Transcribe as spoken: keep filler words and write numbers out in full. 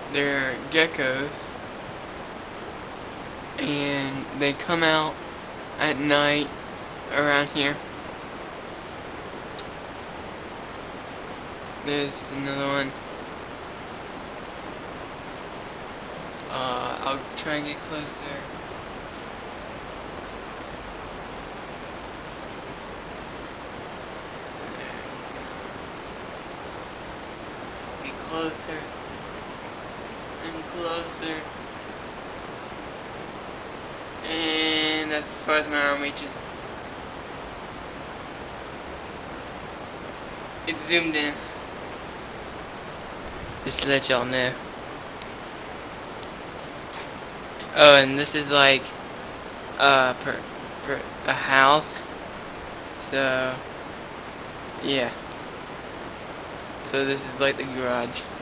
They're geckos, and they come out at night around here. There's another one. Uh, I'll try and get closer. There we go. Get closer and closer. And that's as far as my arm reaches. It's zoomed in. Just to let y'all know. Oh, and this is like uh, per, per, a house. So, yeah. So this is like the garage.